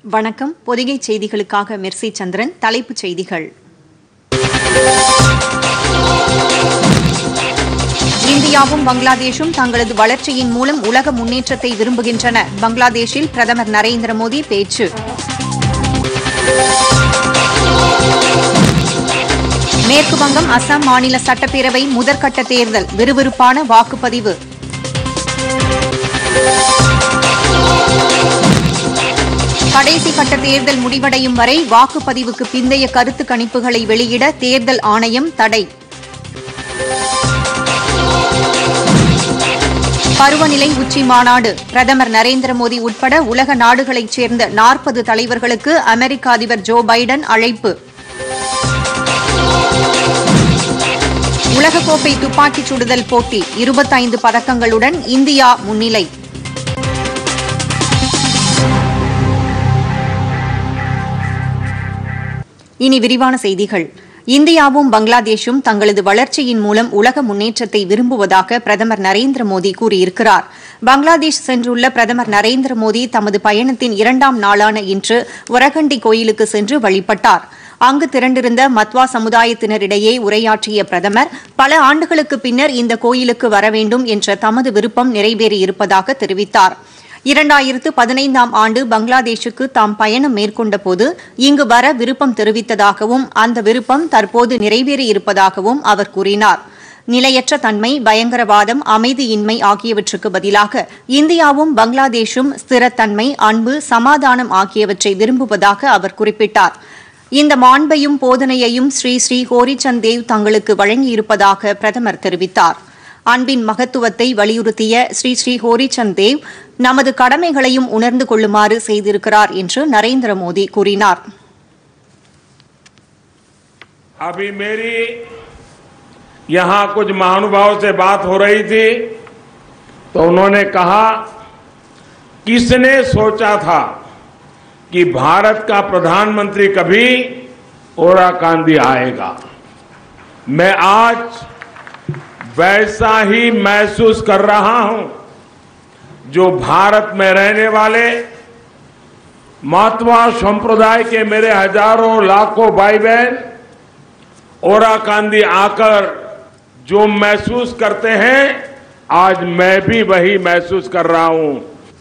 வணக்கம். பொதிகை செய்திகளுக்காக மெர்சி சந்திரன். தலைப்புச் செய்திகள். இந்தியாவும் பங்களாதேஷும் தங்களது வளர்ச்சியின் மூலம் உலக முன்னேற்றத்தை விரும்புகின்றன. பங்களாதேஷில் பிரதமர் நரேந்திர மோடி பேச்சு. மேற்குவங்கம், அசாம் மாநில சட்டப்பேரவை முதற்கட்ட தேர்தல். விறுவிறுப்பான வாக்குப்பதிவு. கடைசி கட்ட தேர்தல் முடிவடையும் வரை வாக்குப்பதிவுக்கு பிந்தைய கருத்து கணிப்புகளை வெளியிட தேர்தல் ஆணையம் தடை. பருவநிலை உச்சி மாநாடு. பிரதமர் நரேந்திர மோடி உட்பட உலக நாடுகளைச் சேர்ந்த 40 தலைவர்களுக்கு அமெரிக்க அதிபர் ஜோ பைடன் அழைப்பு. உலகக்கோப்பை துப்பாக்கிச் சுடுதல் போட்டி. 25 பதக்கங்களுடன் இந்தியா முன்னிலை. இனி விரிவான செய்திகள். இந்தியாவும் பங்களாதேஷும் தங்களது வளர்ச்சியின் மூலம் உலக முன்னேற்றத்தை விரும்புவதாக பிரதமர் நரேந்திர மோடி கூறியிருக்கிறார். பங்களாதேஷ் சென்றுள்ள பிரதமர் நரேந்திர மோடி தமது பயணத்தின் 2ஆம் நாளான இன்று ஒரகண்டி கோயிலுக்கு சென்று வழிபட்டார். அங்கு திரண்டிருந்த மத்வா சமுதாயத்தினரிடையே உரையாற்றிய பிரதமர், பல ஆண்டுகளுக்கு பின்னர் இந்த கோயிலுக்கு வர வேண்டும் என்ற தமது விருப்பம் நிறைவேறியிருப்பதாக தெரிவித்தார். 2015ஆம் ஆண்டு பங்களாதேஷுக்கு தாம் பயணம் மேற்கொண்டபோது இங்கு வர விருப்பம் தெரிவித்ததாகவும் அந்த விருப்பம் தற்போது நிறைவேறியிருப்பதாகவும் அவர் கூறினார். நிலையற்ற தன்மை, பயங்கரவாதம், அமைதியின்மை ஆகியவற்றுக்கு பதிலாக இந்தியாவும் பங்களாதேஷும் ஸ்திரத்தன்மை, அன்பு, சமாதானம் ஆகியவற்றை விரும்புவதாக அவர் குறிப்பிட்டார். இந்த மாண்பையும் போதனையையும் ஸ்ரீ ஸ்ரீ ஹோரிசந்த் தேவ் தங்களுக்கு வழங்கியிருப்பதாக பிரதமர் தெரிவித்தார். அன்பின் மகத்துவத்தை வலியுறுத்திய ஸ்ரீ ஸ்ரீ ஹோரிசந்த் தேவ் நமது கடமைகளையும் உணர்ந்து கொள்ளுமாறு செய்திருக்கிறார் என்று நரேந்திர மோடி கூறினார். अभी मेरी यहाँ कुछ महानुभावों से बात हो रही थी तो उन्होंने कहा, किसने सोचा था कि भारत का प्रधानमंत्री कभी ओराकांदी आएगा। मैं आज वैसा ही महसूस कर रहा हूं जो भारत में रहने वाले मातवा संप्रदाय के मेरे हजारों लाखों भाई बहन ओराकांदी आकर जो महसूस करते हैं, आज मैं भी वही महसूस कर रहा हूं.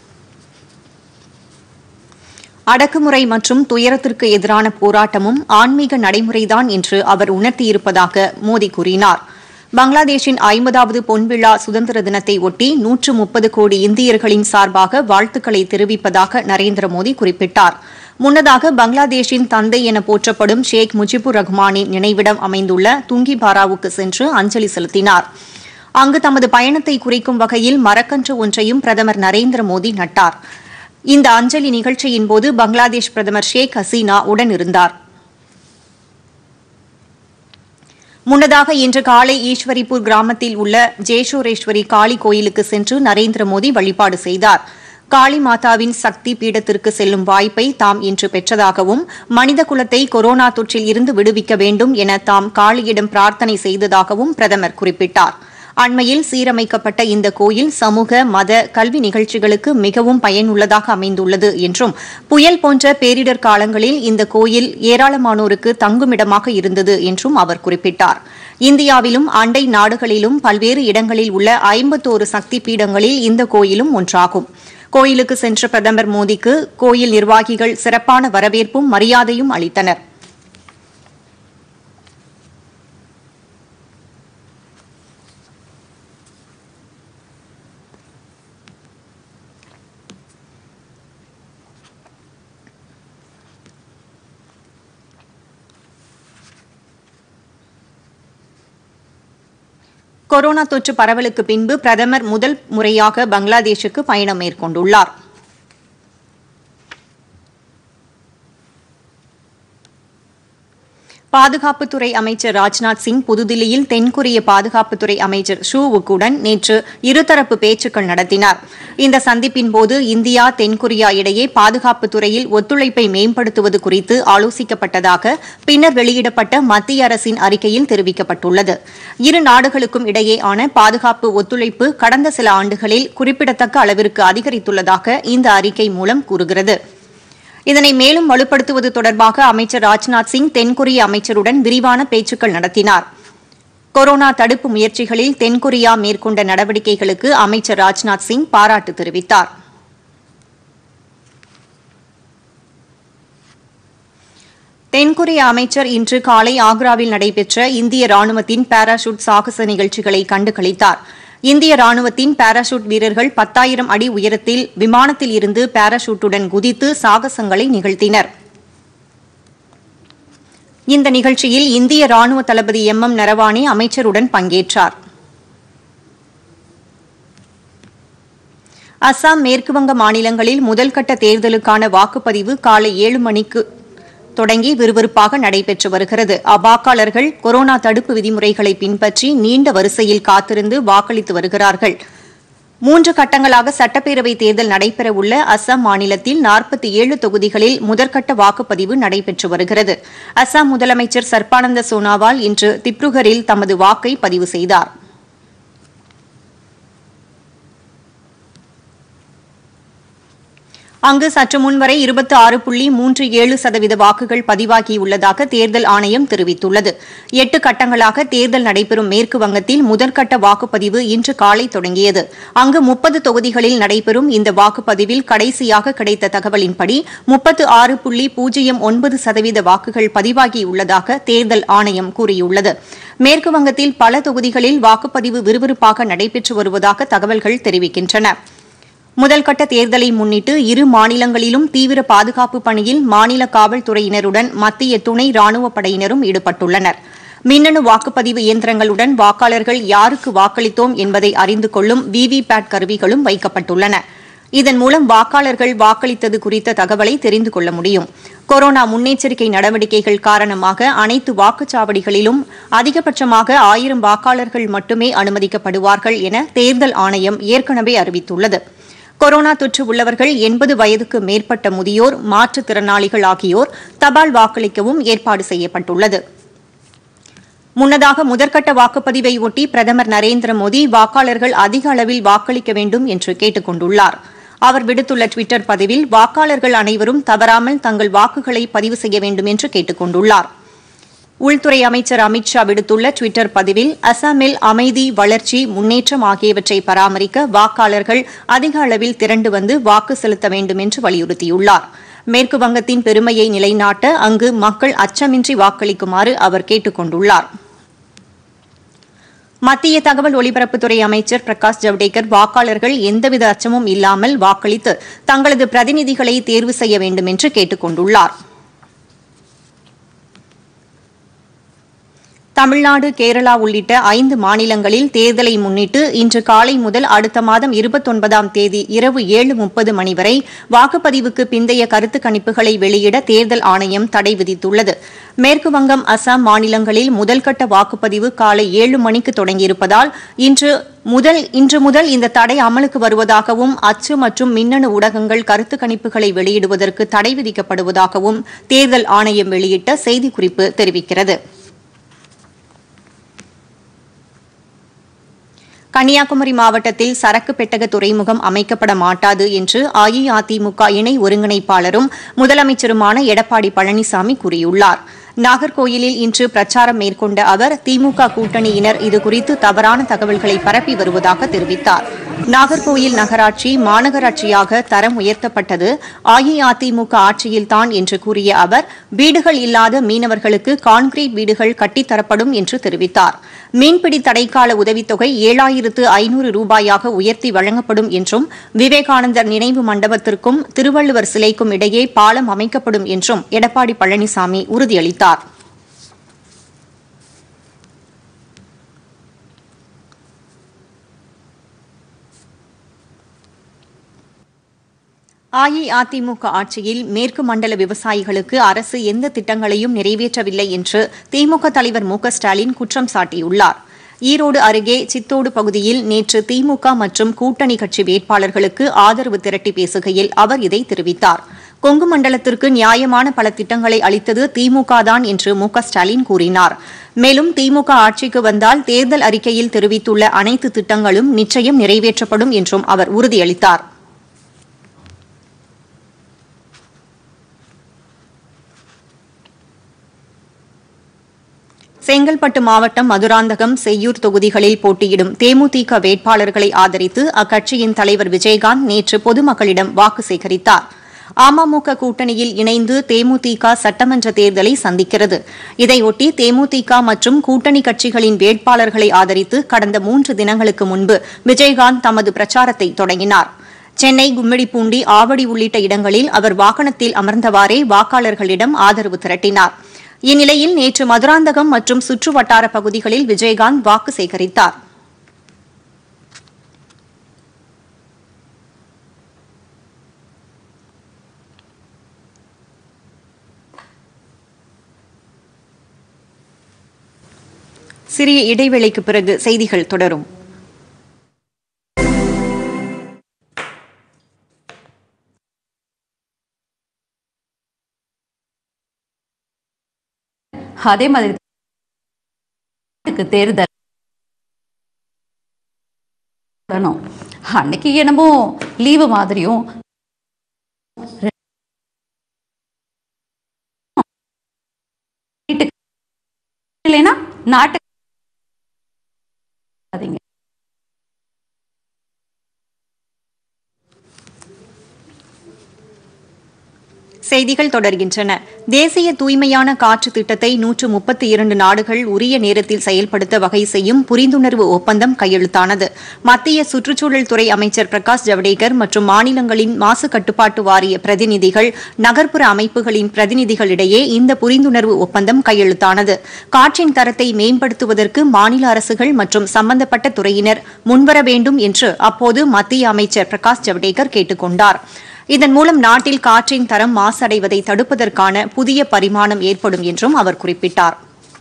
அடக்குமுறை மற்றும் துயரத்திற்கு எதிரான போராட்டமும் ஆன்மீக நடைமுறைதான் என்று அவர் உணர்த்தியிருப்பதாக மோடி கூறினார். பங்களாதேஷின் 50வது பொன்விழா சுதந்திர தினத்தை ஒட்டி 130 கோடி இந்தியர்களின் சார்பாக வாழ்த்துக்களை தெரிவிப்பதாக நரேந்திர மோடி குறிப்பிட்டார். முன்னதாக பங்களாதேஷின் தந்தை என போற்றப்படும் ஷேக் முஜிபுர் ரஹ்மானின் நினைவிடம் அமைந்துள்ள துங்கிபாராவுக்கு சென்று அஞ்சலி செலுத்தினார். அங்கு தமது பயணத்தை குறிக்கும் வகையில் மரக்கன்று ஒன்றையும் பிரதமர் நரேந்திர மோடி நட்டார். இந்த அஞ்சலி நிகழ்ச்சியின்போது பங்களாதேஷ் பிரதமர் ஷேக் ஹசீனா உடனிருந்தார். முன்னதாக இன்று காலை ஈஸ்வரிபூர் கிராமத்தில் உள்ள ஜேஷோரேஸ்வரி காளி கோயிலுக்கு சென்று நரேந்திர மோடி வழிபாடு செய்தார். காளி மாதாவின் சக்தி பீடத்திற்கு செல்லும் வாய்ப்பை தாம் இன்று பெற்றதாகவும், மனித குலத்தை கொரோனா தொற்றில் இருந்து விடுவிக்க வேண்டும் என தாம் காளியிடம் பிரார்த்தனை செய்ததாகவும் பிரதமர் குறிப்பிட்டார். அண்மையில் சீரமைக்கப்பட்ட இந்த கோயில் சமூக, மத, கல்வி நிகழ்ச்சிகளுக்கு மிகவும் பயனுள்ளதாக அமைந்துள்ளது என்றும், புயல் போன்ற பேரிடர் காலங்களில் இந்த கோயில் ஏராளமானோருக்கு தங்குமிடமாக இருந்தது என்றும் அவர் குறிப்பிட்டார். இந்தியாவிலும் அண்டை நாடுகளிலும் பல்வேறு இடங்களில் உள்ள 51 சக்தி பீடங்களில் இந்த கோயிலும் ஒன்றாகும். கோயிலுக்கு சென்ற பிரதமர் மோடிக்கு கோயில் நிர்வாகிகள் சிறப்பான வரவேற்பும் மரியாதையும் அளித்தனர். கொரோனா தொற்று பரவலுக்கு பின்பு பிரதமர் முதல் முறையாக பங்களாதேஷுக்கு பயணம் மேற்கொண்டுள்ளார். பாதுகாப்புத்துறை அமைச்சர் ராஜ்நாத் சிங் புதுதில்லியில் தென்கொரிய பாதுகாப்புத்துறை அமைச்சர் ஷூ வுக்குடன் நேற்று இருதரப்பு பேச்சுக்கள் நடத்தினார். இந்த சந்திப்பின்போது இந்தியா, தென்கொரியா இடையே பாதுகாப்புத் துறையில் ஒத்துழைப்பை மேம்படுத்துவது குறித்து ஆலோசிக்கப்பட்டதாக பின்னர் வெளியிடப்பட்ட மத்திய அரசின் அறிக்கையில் தெரிவிக்கப்பட்டுள்ளது. இரு நாடுகளுக்கும் இடையேயான பாதுகாப்பு ஒத்துழைப்பு கடந்த சில ஆண்டுகளில் குறிப்பிடத்தக்க அளவிற்கு அதிகரித்துள்ளதாக இந்த அறிக்கை மூலம் கூறுகிறது. இதனை மேலும் வலுப்படுத்துவது தொடர்பாக அமைச்சர் ராஜ்நாத் சிங் தென்கொரிய அமைச்சருடன் விரிவான பேச்சுக்கள் நடத்தினார். கொரோனா தடுப்பு முயற்சிகளில் தென்கொரியா மேற்கொண்ட நடவடிக்கைகளுக்கு அமைச்சர் ராஜ்நாத் சிங் பாராட்டு தெரிவித்தார். தென்கொரிய அமைச்சர் இன்று காலை ஆக்ராவில் நடைபெற்ற இந்திய ராணுவத்தின் பாராசூட் சாகச நிகழ்ச்சிகளை கண்டுகளித்தார். இந்திய ராணுவத்தின் பாராசூட் வீரர்கள் 10,000 அடி உயரத்தில் விமானத்தில் இருந்து பாராசூட்டுடன் குதித்து சாகசங்களை நிகழ்த்தினர். இந்த நிகழ்ச்சியில் இந்திய ராணுவ தளபதி MM நரவானே அமைச்சருடன் பங்கேற்றார். அசாம், மேற்குவங்க மாநிலங்களில் முதல்கட்ட தேர்தலுக்கான வாக்குப்பதிவு காலை 7 மணிக்கு தொடங்கி விறுவிறுப்பாக நடைபெற்று வருகிறது. வாக்காளர்கள் கொரோனா தடுப்பு விதிமுறைகளை பின்பற்றி நீண்ட வரிசையில் காத்திருந்து வாக்களித்து வருகிறார்கள். 3 கட்டங்களாக சட்டப்பேரவை தேர்தல் நடைபெறவுள்ள அசாம் மாநிலத்தில் 47 தொகுதிகளில் முதற்கட்ட வாக்குப்பதிவு நடைபெற்று வருகிறது. அசாம் முதலமைச்சர் சர்பானந்த சோனாவால் இன்று திப்ருகரில் தமது வாக்கை பதிவு செய்தார். அங்கு சற்று முன்வரை 26.37% வாக்குகள் பதிவாகியுள்ளதாக தேர்தல் ஆணையம் தெரிவித்துள்ளது. 8 கட்டங்களாக தேர்தல் நடைபெறும் மேற்கு வங்கத்தில் முதற்கட்ட வாக்குப்பதிவு இன்று காலை தொடங்கியது. அங்கு 30 தொகுதிகளில் நடைபெறும் இந்த வாக்குப்பதிவில் கடைசியாக கிடைத்த தகவலின்படி 36.09% வாக்குகள் பதிவாகியுள்ளதாக தேர்தல் ஆணையம் கூறியுள்ளது. மேற்கு வங்கத்தில் பல தொகுதிகளில் வாக்குப்பதிவு விறுவிறுப்பாக நடைபெற்று வருவதாக தகவல்கள் தெரிவிக்கின்றன. முதல்கட்ட தேர்தலை முன்னிட்டு இரு மாநிலங்களிலும் தீவிர பாதுகாப்பு பணியில் மாநில காவல்துறையினருடன் மத்திய துணை ராணுவப் படையினரும் ஈடுபட்டுள்ளனர். மின்னணு வாக்குப்பதிவு இயந்திரங்களுடன் வாக்காளர்கள் யாருக்கு வாக்களித்தோம் என்பதை அறிந்து கொள்ளும் விவிபேட் கருவிகளும் வைக்கப்பட்டுள்ளன. இதன் மூலம் வாக்காளர்கள் வாக்களித்தது குறித்த தகவலை தெரிந்து கொள்ள முடியும். கொரோனா முன்னெச்சரிக்கை நடவடிக்கைகள் காரணமாக அனைத்து வாக்குச்சாவடிகளிலும் அதிகபட்சமாக 1000 வாக்காளர்கள் மட்டுமே அனுமதிக்கப்படுவார்கள் என தேர்தல் ஆணையம் ஏற்கனவே அறிவித்துள்ளது. கொரோனா தொற்று உள்ளவர்கள் 80 வயதுக்கு மேற்பட்ட முதியோர், மாற்றுத்திறனாளிகள் ஆகியோர் தபால் வாக்களிக்கவும் ஏற்பாடு செய்யப்பட்டுள்ளது. முன்னதாக முதற்கட்ட வாக்குப்பதிவை ஒட்டி பிரதமர் நரேந்திர மோடி வாக்காளர்கள் அதிக அளவில் வாக்களிக்க வேண்டும் என்று கேட்டுக் கொண்டுள்ளார். அவர் விடுத்துள்ள டுவிட்டர் பதிவில் வாக்காளர்கள் அனைவரும் தவறாமல் தங்கள் வாக்குகளை பதிவு செய்ய வேண்டும் என்று கேட்டுக் கொண்டுள்ளார். உள்துறை அமைச்சர் அமித் ஷா விடுத்துள்ள டுவிட்டர் பதிவில் அசாமில் அமைதி, வளர்ச்சி, முன்னேற்றம் ஆகியவற்றை பராமரிக்க வாக்காளர்கள் அதிக அளவில் திரண்டு வந்து வாக்கு செலுத்த வேண்டும் என்று வலியுறுத்தியுள்ளார். மேற்கு வங்கத்தின் பெருமையை நிலைநாட்ட அங்கு மக்கள் அச்சமின்றி வாக்களிக்குமாறு அவர் கேட்டுக் கொண்டுள்ளார். மத்திய தகவல் ஒலிபரப்புத்துறை அமைச்சர் பிரகாஷ் ஜவடேகர் வாக்காளர்கள் எந்தவித அச்சமும் இல்லாமல் வாக்களித்து தங்களது பிரதிநிதிகளை தேர்வு செய்ய வேண்டும் என்று கேட்டுக் கொண்டுள்ளார். தமிழ்நாடு, கேரளா உள்ளிட்ட 5 மாநிலங்களில் தேர்தலை முன்னிட்டு இன்று காலை முதல் அடுத்த மாதம் 29ஆம் தேதி இரவு 7:30 மணி வரை வாக்குப்பதிவுக்கு பிந்தைய கருத்து கணிப்புகளை வெளியிட தேர்தல் ஆணையம் தடை விதித்துள்ளது. மேற்கு வங்கம், அசாம் மாநிலங்களில் முதல்கட்ட வாக்குப்பதிவு காலை 7 மணிக்கு தொடங்கியிருப்பதால் இன்று முதல் இந்த தடை அமலுக்கு வருவதாகவும் அச்சு மற்றும் மின்னணு ஊடகங்கள் கருத்து கணிப்புகளை வெளியிடுவதற்கு தடை விதிக்கப்படுவதாகவும் தேர்தல் ஆணையம் வெளியிட்ட செய்திக்குறிப்பு தெரிவிக்கிறது. கன்னியாகுமரி மாவட்டத்தில் சரக்கு பெட்டக துறைமுகம் அமைக்கப்பட மாட்டாது என்று அஇஅதிமுக இணை ஒருங்கிணைப்பாளரும் முதலமைச்சருமான எடப்பாடி பழனிசாமி கூறியுள்ளார். நாகர்கோயிலில் இன்று பிரச்சாரம் மேற்கொண்ட அவர் திமுக கூட்டணியினர் இதுகுறித்து தவறான தகவல்களை பரப்பி வருவதாக தெரிவித்தார். நாகர்கோயில் நகராட்சி மாநகராட்சியாக தரம் உயர்த்தப்பட்டது அஇஅதிமுக ஆட்சியில்தான் என்று கூறிய அவர் வீடுகள் இல்லாத மீனவர்களுக்கு கான்கிரீட் வீடுகள் கட்டித்தரப்படும் என்று தெரிவித்தார். மீன்பிடி தடைக்கால உதவித்தொகை 7,500 ரூபாயாக உயர்த்தி வழங்கப்படும் என்றும் விவேகானந்தர் நினைவு மண்டபத்திற்கும் திருவள்ளுவர் சிலைக்கும் இடையே பாலம் அமைக்கப்படும் என்றும் எடப்பாடி பழனிசாமி உறுதியளித்தார். அஇஅதிமுக ஆட்சியில் மேற்கு மண்டல விவசாயிகளுக்கு அரசு எந்த திட்டங்களையும் நிறைவேற்றவில்லை என்று திமுக தலைவர் மு.க.ஸ்டாலின் குற்றம் சாட்டியுள்ளார். ஈரோடு அருகே சித்தோடு பகுதியில் நேற்று திமுக மற்றும் கூட்டணி கட்சி வேட்பாளர்களுக்கு ஆதரவு திரட்டி பேசுகையில் அவர் இதை தெரிவித்தார். கொங்கு மண்டலத்திற்கு நியாயமான பல திட்டங்களை அளித்தது திமுகதான் என்று மு.க.ஸ்டாலின் கூறினார். மேலும் திமுக ஆட்சிக்கு வந்தால் தேர்தல் அறிக்கையில் தெரிவித்துள்ள அனைத்து திட்டங்களும் நிச்சயம் நிறைவேற்றப்படும் என்றும் அவர் உறுதியளித்தார். செங்கல்பட்டு மாவட்டம் மதுராந்தகம், செய்யூர் தொகுதிகளில் போட்டியிடும் தேமுதிக வேட்பாளர்களை ஆதரித்து அக்கட்சியின் தலைவர் விஜயகாந்த் நேற்று பொதுமக்களிடம் வாக்கு சேகரித்தார். அமமுக கூட்டணியில் இணைந்து தேமுதிக சட்டமன்ற தேர்தலை சந்திக்கிறது. இதையொட்டி தேமுதிக மற்றும் கூட்டணி கட்சிகளின் வேட்பாளர்களை ஆதரித்து கடந்த 3 தினங்களுக்கு முன்பு விஜயகாந்த் தமது பிரச்சாரத்தை தொடங்கினார். சென்னை, கும்மிடிப்பூண்டி, ஆவடி உள்ளிட்ட இடங்களில் அவர் வாகனத்தில் அமர்ந்தவாறே வாக்காளர்களிடம் ஆதரவு திரட்டினார். இந்நிலையில் நேற்று மதுராந்தகம் மற்றும் சுற்றுவட்டார பகுதிகளில் விஜயகாந்த் வாக்கு சேகரித்தார். சிறிய இடைவேளைக்கு பிறகு செய்திகள் தொடரும். அதே மாதிரி தேர்தல் அன்னைக்கு என்னமோ லீவு மாதிரியும் இல்லைன்னா நாட்டு செய்திகள் தொடர்கின்றன. தேசிய தூய்மையான காற்று திட்டத்தை 132 நாடுகள் உரிய நேரத்தில் செயல்படுத்த வகை செய்யும் புரிந்துணர்வு ஒப்பந்தம் கையெழுத்தானது. மத்திய சுற்றுச்சூழல் துறை அமைச்சர் பிரகாஷ் ஜவடேகர் மற்றும் மாநிலங்களின் மாசு கட்டுப்பாட்டு வாரிய பிரதிநிதிகள், நகர்ப்புற அமைப்புகளின் பிரதிநிதிகளிடையே இந்த புரிந்துணர்வு ஒப்பந்தம் கையெழுத்தானது. காற்றின் தரத்தை மேம்படுத்துவதற்கு மாநில அரசுகள் மற்றும் சம்பந்தப்பட்ட துறையினர் முன்வர வேண்டும் என்று அப்போது மத்திய அமைச்சர் பிரகாஷ் ஜவடேகர் கேட்டுக் கொண்டார். இதன் மூலம் நாட்டில் காற்றின் தரம் மாசடைவதை தடுப்பதற்கான புதிய பரிமாணம் ஏற்படும் என்றும் அவர் குறிப்பிட்டார்.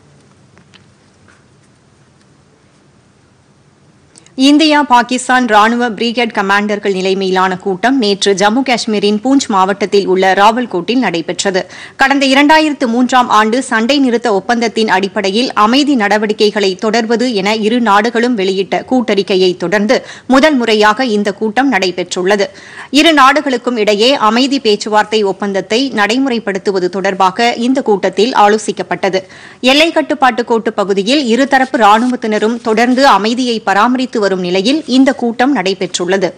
இந்தியா, பாகிஸ்தான் ராணுவ பிரிகேட் கமாண்டர்கள் நிலைமையிலான கூட்டம் நேற்று ஜம்மு காஷ்மீரின் பூஞ்ச் மாவட்டத்தில் உள்ள ராவல்கோட்டில் நடைபெற்றது. கடந்த 2003ஆம் ஆண்டு சண்டை நிறுத்த ஒப்பந்தத்தின் அடிப்படையில் அமைதி நடவடிக்கைகளை தொடர்வது என இரு நாடுகளும் வெளியிட்ட கூட்டறிக்கையை தொடர்ந்து முதல் முறையாக இந்த கூட்டம் நடைபெற்றுள்ளது. இரு நாடுகளுக்கும் இடையே அமைதி பேச்சுவார்த்தை ஒப்பந்தத்தை நடைமுறைப்படுத்துவது தொடர்பாக இந்த கூட்டத்தில் ஆலோசிக்கப்பட்டது. எல்லைக் கட்டுப்பாட்டு கோட்டு பகுதியில் இருதரப்பு ராணுவத்தினரும் தொடர்ந்து அமைதியை பராமரித்து வரும் நிலையில் இந்த கூட்டம் நடைபெற்றுள்ளது.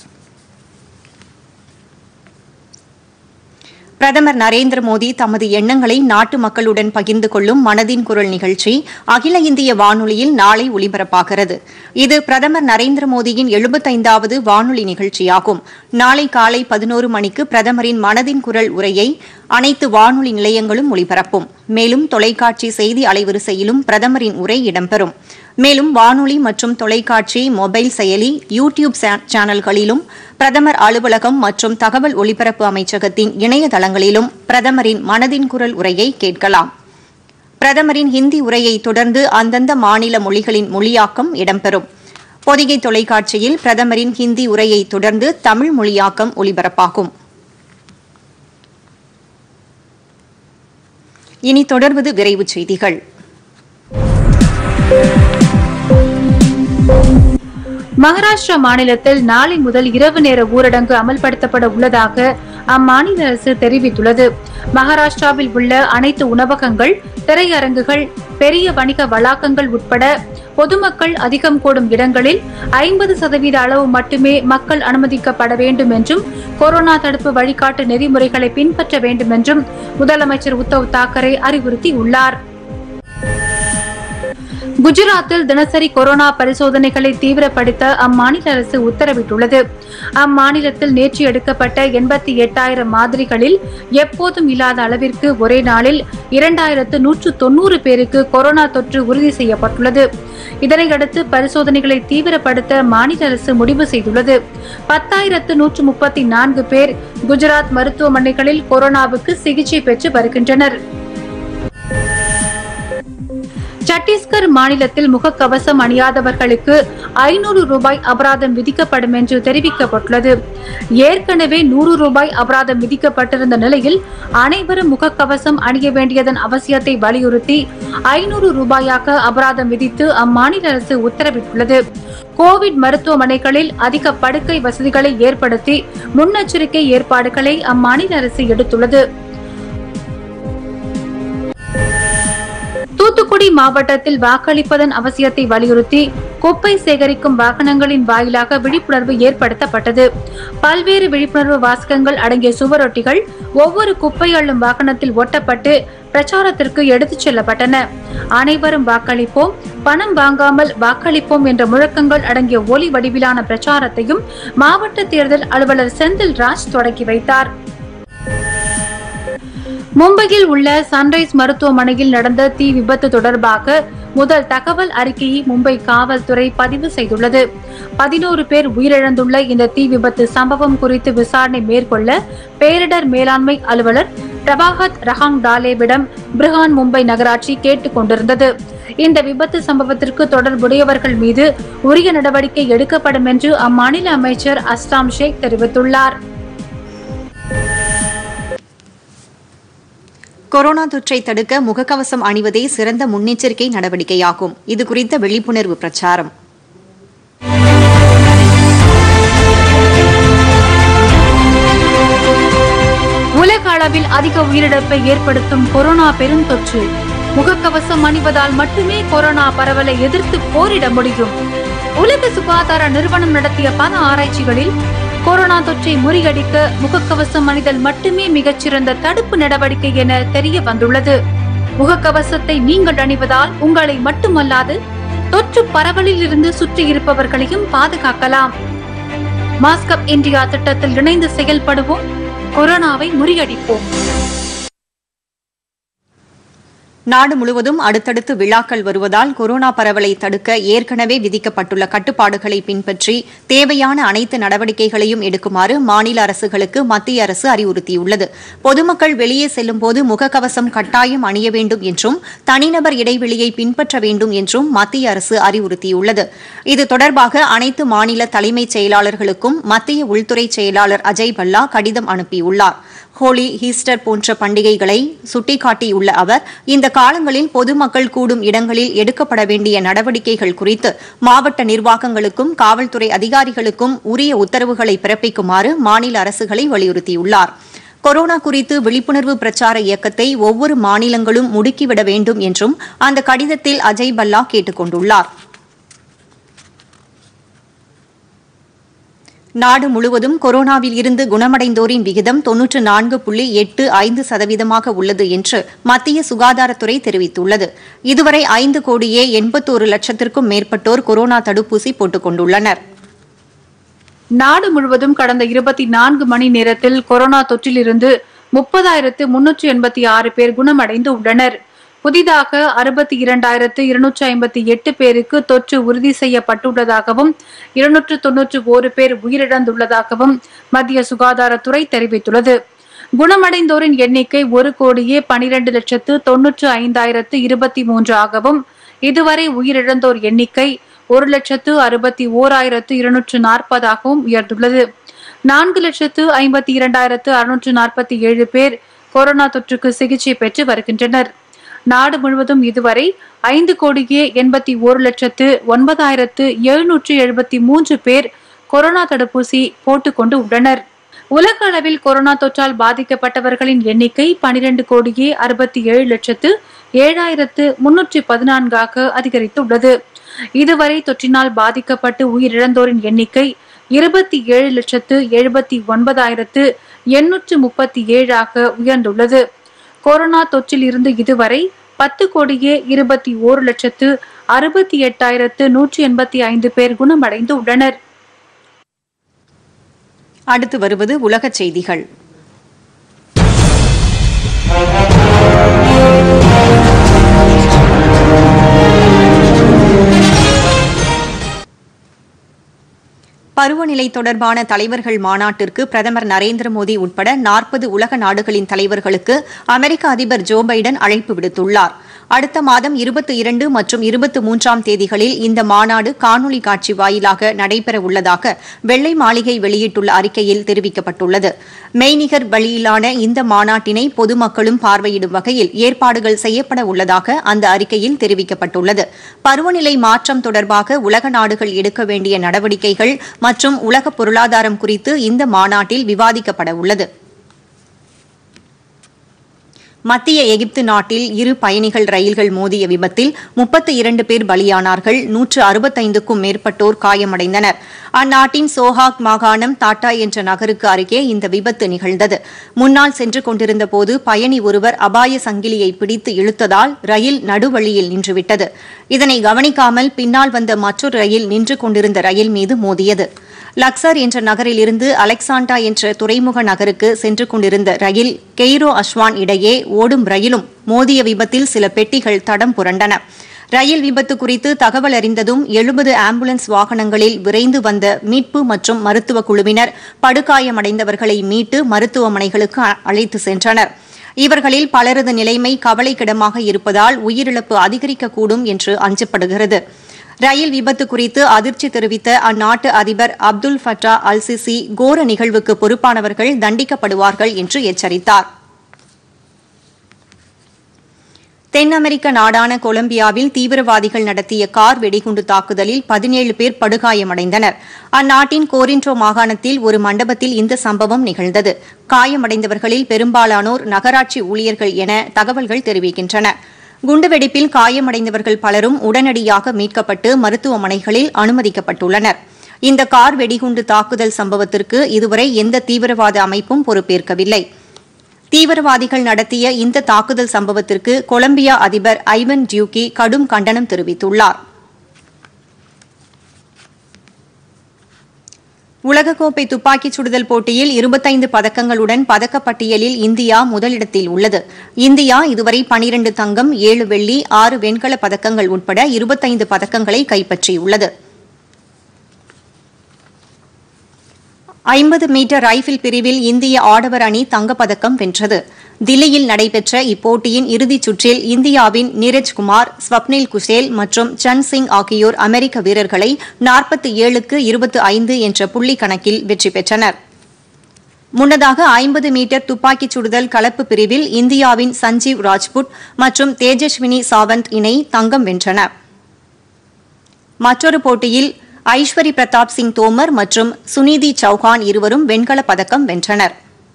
பிரதமர் நரேந்திர மோடி தமது எண்ணங்களை நாட்டு மக்களுடன் பகிர்ந்து கொள்ளும் மனதின் குரல் நிகழ்ச்சி அகில இந்திய வானொலியில் நாளை ஒலிபரப்பாகிறது. இது பிரதமர் நரேந்திர மோடியின் 75வது வானொலி நிகழ்ச்சியாகும். நாளை காலை 11 மணிக்கு பிரதமரின் மனதின் குரல் உரையை அனைத்து வானொலி நிலையங்களும் ஒலிபரப்பும். மேலும் தொலைக்காட்சி செய்தி அலைவரிசையிலும் பிரதமரின் உரை இடம்பெறும். மேலும் வானொலி மற்றும் தொலைக்காட்சி, மொபைல் செயலி, யூடியூப் சேனல்களிலும் பிரதமர் அலுவலகம் மற்றும் தகவல் ஒலிபரப்பு அமைச்சகத்தின் இணையதளங்களிலும் பிரதமரின் மனதின் குரல் உரையை கேட்கலாம். பிரதமரின் ஹிந்தி உரையை தொடர்ந்து அந்தந்த மாநில மொழிகளின் மொழியாக்கம் இடம்பெறும். பொதிகை தொலைக்காட்சியில் பிரதமரின் ஹிந்தி உரையை தொடர்ந்து தமிழ் மொழியாக்கம் ஒலிபரப்பாகும். இனி தொடர்வது விரைவுச் செய்திகள். மகாராஷ்டிரா மாநிலத்தில் நாளை முதல் இரவு நேர ஊரடங்கு அமல்படுத்தப்பட உள்ளதாக அம்மாநில அரசு தெரிவித்துள்ளது. மகாராஷ்டிராவில் உள்ள அனைத்து உணவகங்கள், திரையரங்குகள், பெரிய வணிக வளாகங்கள் உட்பட பொதுமக்கள் அதிகம் கூடும் இடங்களில் 50% அளவு மட்டுமே மக்கள் அனுமதிக்கப்பட வேண்டும் என்றும், கொரோனா தடுப்பு வழிகாட்டு நெறிமுறைகளை பின்பற்ற வேண்டும் என்றும் முதலமைச்சர் உத்தவ் தாக்கரே அறிவுறுத்தியுள்ளார். குஜராத்தில் தினசரி கொரோனா பரிசோதனைகளை தீவிரப்படுத்த அம்மாநில அரசு உத்தரவிட்டுள்ளது. அம்மாநிலத்தில் நேற்று எடுக்கப்பட்ட 88,000 மாதிரிகளில் எப்போதும் இல்லாத அளவிற்கு ஒரே நாளில் 2,190 பேருக்கு கொரோனா தொற்று உறுதி செய்யப்பட்டுள்ளது. இதனையடுத்து பரிசோதனைகளை தீவிரப்படுத்த மாநில அரசு முடிவு செய்துள்ளது. 10,134 பேர் குஜராத் மருத்துவமனைகளில் கொரோனாவுக்கு சிகிச்சை பெற்று வருகின்றனர். சத்தீஸ்கர் மாநிலத்தில் முகக்கவசம் அணியாதவர்களுக்கு 500 ரூபாய் அபராதம் விதிக்கப்படும் என்று தெரிவிக்கப்பட்டுள்ளது. ஏற்கனவே 100 ரூபாய் அபராதம் விதிக்கப்பட்டிருந்த நிலையில் அனைவரும் முகக்கவசம் அணிய வேண்டியதன் அவசியத்தை வலியுறுத்தி 500 ரூபாயாக அபராதம் விதித்து அம்மாநில அரசு உத்தரவிட்டுள்ளது. கோவிட் மருத்துவமனைகளில் அதிக படுக்கை வசதிகளை ஏற்படுத்தி முன்னெச்சரிக்கை ஏற்பாடுகளை அம்மாநில அரசு எடுத்துள்ளது. தூத்துக்குடி மாவட்டத்தில் வாக்களிப்பதன் அவசியத்தை வலியுறுத்தி குப்பை சேகரிக்கும் வாகனங்களின் வாயிலாக விழிப்புணர்வு ஏற்படுத்தப்பட்டது. பல்வேறு விழிப்புணர்வு வாசகங்கள் அடங்கிய சுவரொட்டிகள் ஒவ்வொரு குப்பை அள்ளும் வாகனத்தில் ஒட்டப்பட்டு பிரச்சாரத்திற்கு எடுத்துச் செல்லப்பட்டன. அனைவரும் வாக்களிப்போம், பணம் வாங்காமல் வாக்களிப்போம் என்ற முழக்கங்கள் அடங்கிய ஒலி வடிவிலான பிரச்சாரத்தையும் மாவட்ட தேர்தல் அலுவலர் செந்தில் ராஜ் தொடங்கி வைத்தார். மும்பையில் உள்ள சன்ரைஸ் மருத்துவமனையில் நடந்த தீ விபத்து தொடர்பாக முதல் தகவல் அறிக்கையை மும்பை காவல்துறை பதிவு செய்துள்ளது. 11 பேர் உயிரிழந்துள்ள இந்த தீ விபத்து சம்பவம் குறித்து விசாரணை மேற்கொள்ள பேரிடர் மேலாண்மை அலுவலர் பிரபாகத் ரஹாங்டாலேவிடம் பிரிஹான் மும்பை நகராட்சி கேட்டுக் கொண்டிருந்தது. இந்த விபத்து சம்பவத்திற்கு தொடர்புடையவர்கள் மீது உரிய நடவடிக்கை எடுக்கப்படும் என்று அம்மாநில அமைச்சர் அஸ்லாம் ஷேக் தெரிவித்துள்ளார். கொரோனா தொற்றை தடுக்க முகக்கவசம் அணிவதே சிறந்த முன்னெச்சரிக்கை நடவடிக்கையாகும். இதுகுறித்த விழிப்புணர்வு பிரச்சாரம். உலக அளவில் அதிக உயிரிழப்பை ஏற்படுத்தும் கொரோனா பெருந்தொற்று. முகக்கவசம் அணிவதால் மட்டுமே கொரோனா பரவலை எதிர்த்து போரிட முடியும். உலக சுகாதார நிறுவனம் நடத்திய பல ஆராய்ச்சிகளில் கொரோனா தொற்றை முறியடிக்க முகக்கவசம் அணிதல் மட்டுமே மிகச்சிறந்த தடுப்பு நடவடிக்கை என தெரிய வந்துள்ளது. முகக்கவசத்தை நீங்கள் அணிவதால் உங்களை மட்டுமல்லாது தொற்று பரவலில் இருந்து சுற்றி இருப்பவர்களையும் பாதுகாக்கலாம். மாஸ்க் அப் இந்தியா திட்டத்தில் இணைந்து செயல்படுவோம், கொரோனாவை முறியடிப்போம். நாடு முழுவதும் அடுத்தடுத்து விழாக்கள் வருவதால் கொரோனா பரவலை தடுக்க ஏற்கனவே விதிக்கப்பட்டுள்ள கட்டுப்பாடுகளை பின்பற்றி தேவையான அனைத்து நடவடிக்கைகளையும் எடுக்குமாறு மாநில அரசுகளுக்கு மத்திய அரசு அறிவுறுத்தியுள்ளது. பொதுமக்கள் வெளியே செல்லும்போது முகக்கவசம் கட்டாயம் அணிய வேண்டும் என்றும் தனிநபர் இடைவெளியை பின்பற்ற வேண்டும் என்றும் மத்திய அரசு அறிவுறுத்தியுள்ளது. இது தொடர்பாக அனைத்து மாநில தலைமைச் செயலாளர்களுக்கும் மத்திய உள்துறை செயலாளர் அஜய் பல்லா கடிதம் அனுப்பியுள்ளார். ஹோலி, ஈஸ்டர் போன்ற பண்டிகைகளை சுட்டிக்காட்டியுள்ள அவர் இந்த காலங்களில் பொதுமக்கள் கூடும் இடங்களில் எடுக்கப்பட வேண்டிய நடவடிக்கைகள் குறித்து மாவட்ட நிர்வாகங்களுக்கும் காவல்துறை அதிகாரிகளுக்கும் உரிய உத்தரவுகளை பிறப்பிக்குமாறு மாநில அரசுகளை வலியுறுத்தியுள்ளார். கொரோனா குறித்து விழிப்புணர்வு பிரச்சார இயக்கத்தை ஒவ்வொரு மாநிலங்களும் முடுக்கிவிட வேண்டும் என்றும் அந்த கடிதத்தில் அஜய் பல்லா கேட்டுக் கொண்டுள்ளார். நாடு முழுவதும் கொரோனாவில் இருந்து குணமடைந்தோரின் விகிதம் 94.85% உள்ளது என்று மத்திய சுகாதாரத்துறை தெரிவித்துள்ளது. இதுவரை 5,81,00,000க்கும் மேற்பட்டோர் கொரோனா தடுப்பூசி போட்டுக் கொண்டுள்ளனர். நாடு முழுவதும் கடந்த 24 மணி நேரத்தில் கொரோனா தொற்றிலிருந்து 30,386 பேர் குணமடைந்து உள்ளனர். புதிதாக 62,258 பேருக்கு தொற்று உறுதி செய்யப்பட்டுள்ளதாகவும் 291 பேர் உயிரிழந்துள்ளதாகவும் மத்திய சுகாதாரத்துறை தெரிவித்துள்ளது. குணமடைந்தோரின் எண்ணிக்கை 1,12,95,023 ஆகவும் இதுவரை உயிரிழந்தோர் எண்ணிக்கை 1,61,240 ஆகவும் உயர்ந்துள்ளது. 4,52,647 பேர் கொரோனா தொற்றுக்கு சிகிச்சை பெற்று வருகின்றனர். நாடு முழுவதும் இதுவரை 5,81,09,773 பேர் கொரோனா தடுப்பூசி போட்டுக் கொண்டு உள்ளனர். உலக அளவில் கொரோனா தொற்றால் பாதிக்கப்பட்டவர்களின் எண்ணிக்கை 12,67,314 அதிகரித்துள்ளது. இதுவரை தொற்றினால் பாதிக்கப்பட்டு உயிரிழந்தோரின் எண்ணிக்கை 27,79,837 உயர்ந்துள்ளது. கொரோனா தொற்றில் இருந்து இதுவரை 10,21,68,185 பேர் குணமடைந்து உள்ளனர். அடுத்து வருவது உலகச் செய்திகள். பருவநிலை தொடர்பான தலைவர்கள் மாநாட்டிற்கு பிரதமர் நரேந்திர மோடி உட்பட 40 உலக நாடுகளின் தலைவர்களுக்கு அமெரிக்க அதிபர் ஜோ பைடன் அழைப்பு விடுத்துள்ளார். அடுத்த மாதம் 22 மற்றும் 23ஆம் தேதிகளில் இந்த மாநாடு காணொலி காட்சி வாயிலாக நடைபெற உள்ளதாக வெள்ளை மாளிகை வெளியிட்டுள்ள அறிக்கையில் தெரிவிக்கப்பட்டுள்ளது. மெய்நிகர் வழியிலான இந்த மாநாட்டினை பொதுமக்களும் பார்வையிடும் வகையில் ஏற்பாடுகள் செய்யப்பட உள்ளதாக அந்த அறிக்கையில் தெரிவிக்கப்பட்டுள்ளது. பருவநிலை மாற்றம் தொடர்பாக உலக நாடுகள் எடுக்க வேண்டிய நடவடிக்கைகள் மற்றும் உலக பொருளாதாரம் குறித்து இந்த மாநாட்டில் விவாதிக்கப்பட உள்ளது. மத்திய எகிப்து நாட்டில் இரு பயணிகள் ரயில்கள் மோதிய விபத்தில் 32 பேர் பலியானார்கள், 165க்கும் மேற்பட்டோர் காயமடைந்தனர். அந்நாட்டின் சோஹாக் மாகாணம் தாட்டா என்ற நகருக்கு அருகே இந்த விபத்து நிகழ்ந்தது. முன்னால் சென்று கொண்டிருந்தபோது பயணி ஒருவர் அபாய சங்கிலியை பிடித்து இழுத்ததால் ரயில் நடுவழியில் நின்றுவிட்டது. இதனை கவனிக்காமல் பின்னால் வந்த மற்றொரு ரயில் நின்று கொண்டிருந்த ரயில் மீது மோதியது. லக்சர் என்ற நகரிலிருந்து அலெக்சாண்டா என்ற துறைமுக நகருக்கு சென்று கொண்டிருந்த ரயில் கெய்ரோ அஸ்வான் இடையே ஓடும் ரயிலும் மோதிய விபத்தில் சில பெட்டிகள் தடம் புரண்டன. ரயில் விபத்து குறித்து தகவல் அறிந்ததும் 70 ஆம்புலன்ஸ் வாகனங்களில் விரைந்து வந்த மீட்பு மற்றும் மருத்துவ குழுவினர் படுகாயமடைந்தவர்களை மீட்டு மருத்துவமனைகளுக்கு அழைத்து சென்றனர். இவர்களில் பலரது நிலைமை கவலைக்கிடமாக இருப்பதால் உயிரிழப்பு அதிகரிக்கக்கூடும் என்று அஞ்சப்படுகிறது. ரயில் விபத்து குறித்து அதிர்ச்சி தெரிவித்த அந்நாட்டு அதிபர் அப்துல் ஃபட்டா அல் சிசி கோர நிகழ்வுக்கு பொறுப்பானவர்கள் தண்டிக்கப்படுவார்கள் என்று எச்சரித்தார். தென் அமெரிக்க நாடான கொலம்பியாவில் தீவிரவாதிகள் நடத்திய கார் வெடிகுண்டு தாக்குதலில் 17 பேர் படுகாயமடைந்தனர். அந்நாட்டின் கோரின்டோ மாகாணத்தில் ஒரு மண்டபத்தில் இந்த சம்பவம் நிகழ்ந்தது. காயமடைந்தவர்களில் பெரும்பாலானோர் நகராட்சி ஊழியர்கள் என தகவல்கள் தெரிவிக்கின்றன. குண்டுவெடிப்பில் காயமடைந்தவர்கள் பலரும் உடனடியாக மீட்கப்பட்டு மருத்துவமனைகளில் அனுமதிக்கப்பட்டுள்ளனர். இந்த கார் வெடிகுண்டு தாக்குதல் சம்பவத்திற்கு இதுவரை எந்த தீவிரவாத அமைப்பும் பொறுப்பேற்கவில்லை. தீவிரவாதிகள் நடத்திய இந்த தாக்குதல் சம்பவத்திற்கு கொலம்பியா அதிபர் ஐவன் டியூகி கடும் கண்டனம் தெரிவித்துள்ளார். உலகக்கோப்பை துப்பாக்கிச் சுடுதல் போட்டியில் 25 பதக்கங்களுடன் பதக்கப்பட்டியலில் இந்தியா முதலிடத்தில் உள்ளது. இந்தியா இதுவரை 12 தங்கம், 7 வெள்ளி, 6 வெண்கலப் பதக்கங்கள் உட்பட 25 பதக்கங்களை கைப்பற்றியுள்ளது. 50 மீட்டர் ரைபிள் பிரிவில் இந்திய ஆடவர் அணி தங்கப்பதக்கம் வென்றது. தில்லியில் நடைபெற்ற இப்போட்டியின் இறுதிச் சுற்றில் இந்தியாவின் நீரஜ் குமார், ஸ்வப்னில் குசேல் மற்றும் சன் சிங் ஆகியோர் அமெரிக்க வீரர்களை 47-25 என்ற புள்ளி கணக்கில் வெற்றி பெற்றனர். முன்னதாக 50 மீட்டர் துப்பாக்கிச் சுடுதல் கலப்பு பிரிவில் இந்தியாவின் சஞ்சீவ் ராஜ்புட் மற்றும் தேஜஸ்வினி சாவந்த் இணை தங்கம் வென்றனர். மற்றொரு போட்டியில் ஐஸ்வரி பிரதாப் சிங் தோமர் மற்றும் சுனிதி சௌஹான் இருவரும் வெண்கலப் பதக்கம் வென்றனர்.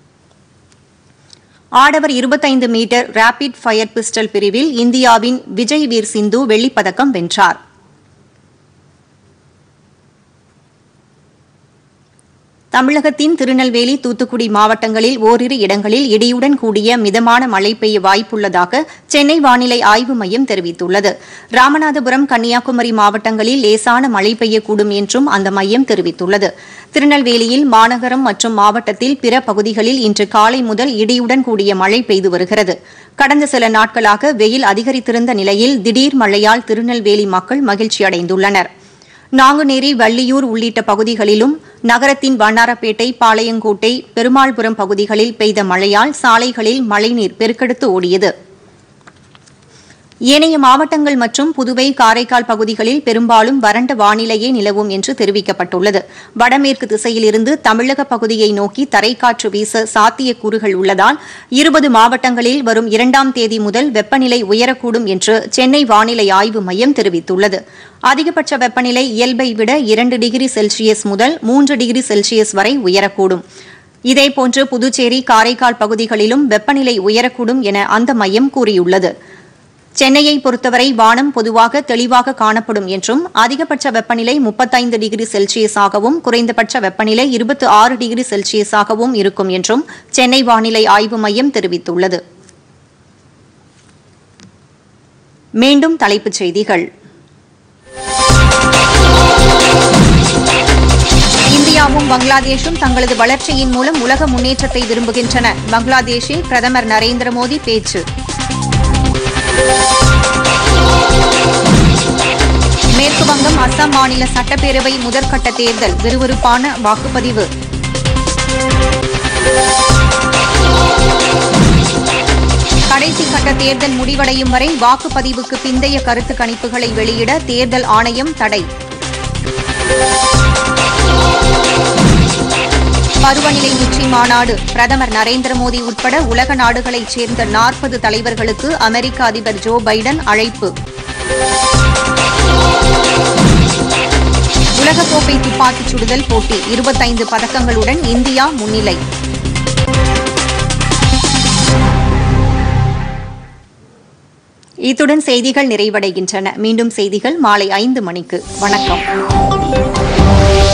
ஆடவர் 25 மீட்டர் ரேபிட் ஃபயர் பிஸ்டல் பிரிவில் இந்தியாவின் விஜய் வீர் சிந்து வெள்ளிப்பதக்கம் வென்றார். தமிழகத்தின் திருநெல்வேலி, தூத்துக்குடி மாவட்டங்களில் ஓரிரு இடங்களில் இடியுடன் கூடிய மிதமான மழை பெய்ய வாய்ப்புள்ளதாக சென்னை வானிலை ஆய்வு மையம் தெரிவித்துள்ளது. ராமநாதபுரம், கன்னியாகுமரி மாவட்டங்களில் லேசான மழை பெய்யக்கூடும் என்றும் அந்த மையம் தெரிவித்துள்ளது. திருநெல்வேலியில் மாநகரம் மற்றும் மாவட்டத்தில் பிற பகுதிகளில் இன்று காலை முதல் இடியுடன் கூடிய மழை பெய்து வருகிறது. கடந்த சில நாட்களாக வெயில் அதிகரித்திருந்த நிலையில் திடீர் மழையால் திருநெல்வேலி மக்கள் மகிழ்ச்சியடைந்துள்ளனர். நாங்குநேரி, வள்ளியூர் உள்ளிட்ட பகுதிகளிலும் நகரத்தின் வண்ணாரப்பேட்டை, பாளையங்கோட்டை, பெருமாள்புரம் பகுதிகளில் பெய்த மழையால் சாலைகளில் மழைநீர் பெருக்கெடுத்து ஓடியது. ஏனைய மாவட்டங்கள் மற்றும் புதுவை, காரைக்கால் பகுதிகளில் பெரும்பாலும் வறண்ட வானிலையே நிலவும் என்று தெரிவிக்கப்பட்டுள்ளது. வடமேற்கு திசையிலிருந்து தமிழக பகுதியை நோக்கி தரைக்காற்று வீச சாத்தியக்கூறுகள் உள்ளதால் 20 மாவட்டங்களில் வரும் 2ஆம் தேதி முதல் வெப்பநிலை உயரக்கூடும் என்று சென்னை வானிலை ஆய்வு மையம் தெரிவித்துள்ளது. அதிகபட்ச வெப்பநிலை இயல்பை விட 2 டிகிரி செல்சியஸ் முதல் 3 டிகிரி செல்சியஸ் வரை உயரக்கூடும். இதேபோன்று புதுச்சேரி, காரைக்கால் பகுதிகளிலும் வெப்பநிலை உயரக்கூடும் என அந்த மையம் கூறியுள்ளது. சென்னையை பொறுத்தவரை வானம் பொதுவாக தெளிவாக காணப்படும் என்றும் அதிகபட்ச வெப்பநிலை 35 டிகிரி செல்சியஸாகவும் குறைந்தபட்ச வெப்பநிலை 26 டிகிரி செல்சியஸாகவும் இருக்கும் என்றும் சென்னை வானிலை ஆய்வு மையம் தெரிவித்துள்ளது. மீண்டும் தலைப்புச் செய்திகள். இந்தியாவும் பங்களாதேஷும் தங்களது வளர்ச்சியின் மூலம் உலக முன்னேற்றத்தை விரும்புகின்றன. பங்களாதேஷில் பிரதமர் நரேந்திர மோடி பேச்சு. மேற்குவங்கம், அசாம் மாநில சட்டப்பேரவை முதற்கட்ட தேர்தல், விறுவிறுப்பான வாக்குப்பதிவு. கடைசி கட்ட தேர்தல் முடிவடையும் வரை வாக்குப்பதிவுக்கு பிந்தைய கருத்து கணிப்புகளை வெளியிட தேர்தல் ஆணையம் தடை. பருவநிலை உச்சி மாநாடு, பிரதமர் நரேந்திர மோடி உட்பட உலக நாடுகளைச் சேர்ந்த 40 தலைவர்களுக்கு அமெரிக்க அதிபர் ஜோ பைடன் அழைப்பு. உலகக்கோப்பை துப்பாக்கிச் சுடுதல் போட்டி, 25 பதக்கங்களுடன் இந்தியா முன்னிலை. இத்துடன் செய்திகள் நிறைவடைகின்றன. மீண்டும் செய்திகள் மாலை 5 மணிக்கு. வணக்கம்.